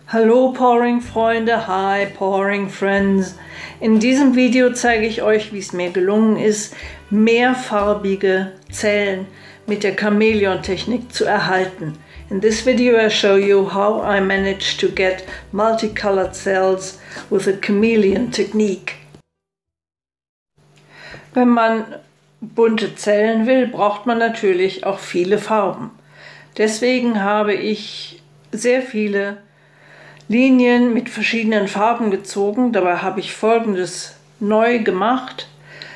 Hallo Pouring-Freunde, hi Pouring-Friends. In diesem Video zeige ich euch, wie es mir gelungen ist, mehrfarbige Zellen mit der Chamäleon-Technik zu erhalten. In this video I show you how I managed to get multicolored cells with a chameleon technique. Wenn man bunte Zellen will, braucht man natürlich auch viele Farben. Deswegen habe ich sehr viele Linien mit verschiedenen Farben gezogen. Dabei habe ich Folgendes neu gemacht.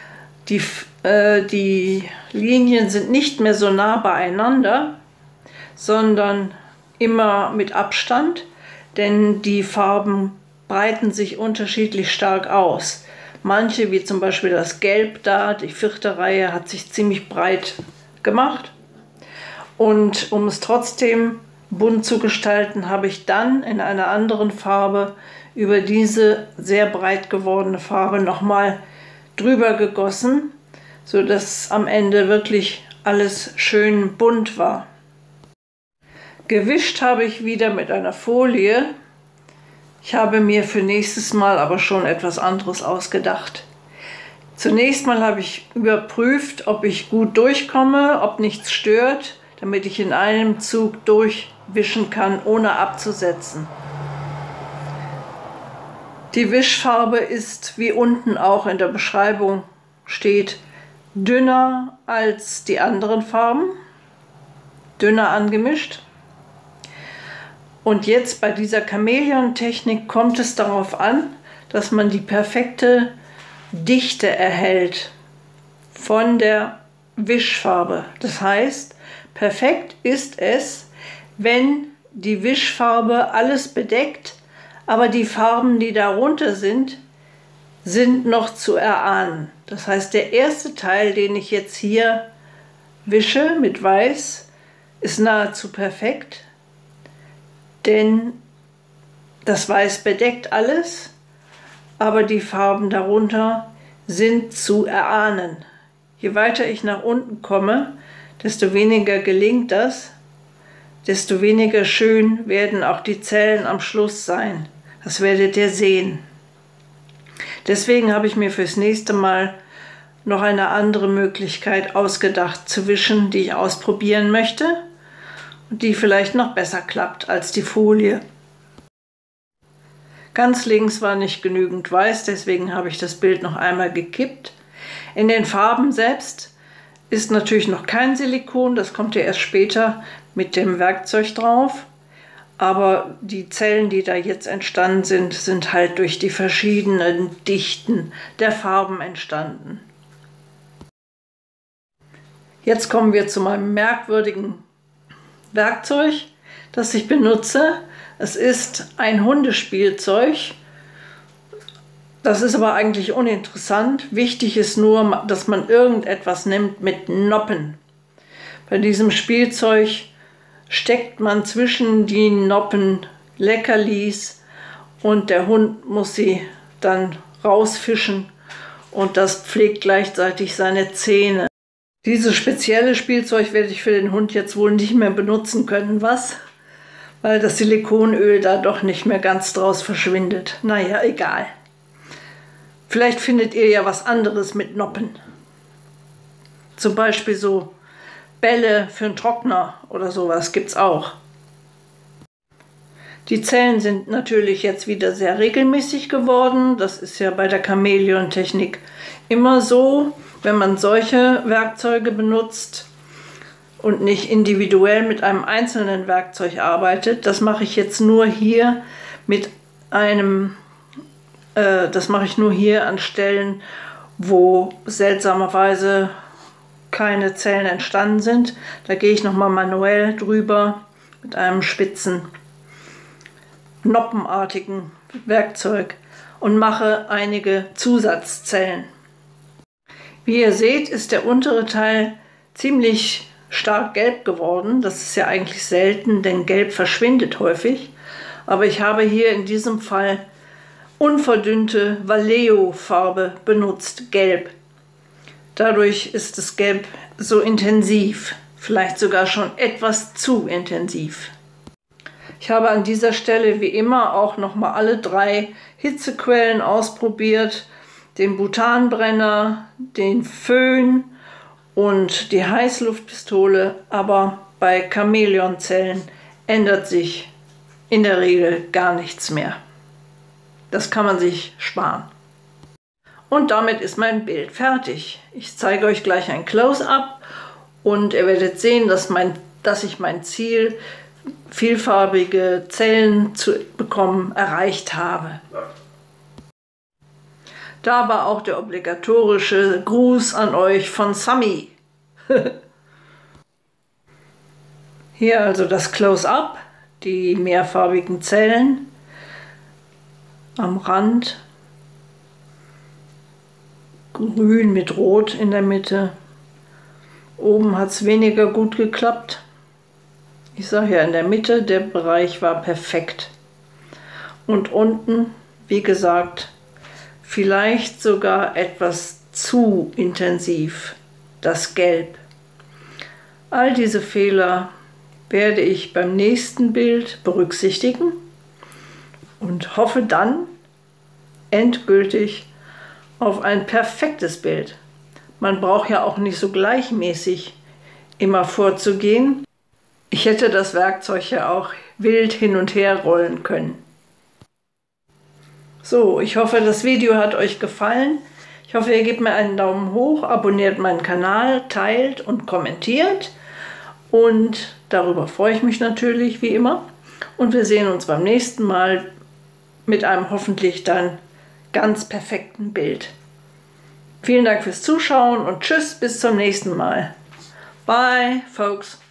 Die Linien sind nicht mehr so nah beieinander, sondern immer mit Abstand, denn die Farben breiten sich unterschiedlich stark aus. Manche, wie zum Beispiel das Gelb da, die 4. Reihe, hat sich ziemlich breit gemacht. Und um es trotzdem bunt zu gestalten, habe ich dann in einer anderen Farbe über diese sehr breit gewordene Farbe nochmal drüber gegossen, sodass am Ende wirklich alles schön bunt war. Gewischt habe ich wieder mit einer Folie. Ich habe mir für nächstes Mal aber schon etwas anderes ausgedacht. Zunächst mal habe ich überprüft, ob ich gut durchkomme, ob nichts stört, damit ich in einem Zug durchwischen kann, ohne abzusetzen. Die Wischfarbe ist, wie unten auch in der Beschreibung steht, dünner als die anderen Farben, dünner angemischt. Und jetzt bei dieser Chamäleon-Technik kommt es darauf an, dass man die perfekte Dichte erhält von der Wischfarbe. Das heißt, perfekt ist es, wenn die Wischfarbe alles bedeckt, aber die Farben, die darunter sind noch zu erahnen. Das heißt, der erste Teil, den ich jetzt hier wische mit Weiß, ist nahezu perfekt, denn das Weiß bedeckt alles, aber die Farben darunter sind zu erahnen. Je weiter ich nach unten komme, desto weniger gelingt das, desto weniger schön werden auch die Zellen am Schluss sein. Das werdet ihr sehen. Deswegen habe ich mir fürs nächste Mal noch eine andere Möglichkeit ausgedacht zu wischen, die ich ausprobieren möchte und die vielleicht noch besser klappt als die Folie. Ganz links war nicht genügend Weiß, deswegen habe ich das Bild noch einmal gekippt. In den Farben selbst ist natürlich noch kein Silikon, das kommt ja erst später mit dem Werkzeug drauf. Aber die Zellen, die da jetzt entstanden sind, sind halt durch die verschiedenen Dichten der Farben entstanden. Jetzt kommen wir zu meinem merkwürdigen Werkzeug, das ich benutze. Es ist ein Hundespielzeug. Das ist aber eigentlich uninteressant. Wichtig ist nur, dass man irgendetwas nimmt mit Noppen. Bei diesem Spielzeug steckt man zwischen die Noppen Leckerlis und der Hund muss sie dann rausfischen und das pflegt gleichzeitig seine Zähne. Dieses spezielle Spielzeug werde ich für den Hund jetzt wohl nicht mehr benutzen können, was? Weil das Silikonöl da doch nicht mehr ganz draus verschwindet. Naja, egal. Vielleicht findet ihr ja was anderes mit Noppen. Zum Beispiel so Bälle für einen Trockner oder sowas gibt's auch. Die Zellen sind natürlich jetzt wieder sehr regelmäßig geworden. Das ist ja bei der Chamäleon-Technik immer so, wenn man solche Werkzeuge benutzt und nicht individuell mit einem einzelnen Werkzeug arbeitet. Das mache ich jetzt nur hier mit einem, das mache ich nur hier an Stellen, wo seltsamerweise keine Zellen entstanden sind. Da gehe ich nochmal manuell drüber mit einem spitzen, noppenartigen Werkzeug und mache einige Zusatzzellen. Wie ihr seht, ist der untere Teil ziemlich stark gelb geworden. Das ist ja eigentlich selten, denn Gelb verschwindet häufig. Aber ich habe hier in diesem Fall unverdünnte Vallejo-Farbe benutzt, Gelb. Dadurch ist das Gelb so intensiv, vielleicht sogar schon etwas zu intensiv. Ich habe an dieser Stelle wie immer auch nochmal alle 3 Hitzequellen ausprobiert. Den Butanbrenner, den Föhn und die Heißluftpistole. Aber bei Chamäleonzellen ändert sich in der Regel gar nichts mehr. Das kann man sich sparen. Und damit ist mein Bild fertig. Ich zeige euch gleich ein Close-up und ihr werdet sehen, dass ich mein Ziel, vielfarbige Zellen zu bekommen, erreicht habe. Da war auch der obligatorische Gruß an euch von Sami. Hier also das Close-up, die mehrfarbigen Zellen am Rand. Grün mit Rot in der Mitte. Oben hat es weniger gut geklappt. Ich sage ja, in der Mitte, der Bereich war perfekt. Und unten, wie gesagt, vielleicht sogar etwas zu intensiv, das Gelb. All diese Fehler werde ich beim nächsten Bild berücksichtigen und hoffe dann endgültig auf ein perfektes Bild. Man braucht ja auch nicht so gleichmäßig immer vorzugehen. Ich hätte das Werkzeug ja auch wild hin und her rollen können. So, ich hoffe, das Video hat euch gefallen. Ich hoffe, ihr gebt mir einen Daumen hoch, abonniert meinen Kanal, teilt und kommentiert. Und darüber freue ich mich natürlich, wie immer. Und wir sehen uns beim nächsten Mal mit einem hoffentlich dann ganz perfekten Bild. Vielen Dank fürs Zuschauen und tschüss, bis zum nächsten Mal. Bye, folks.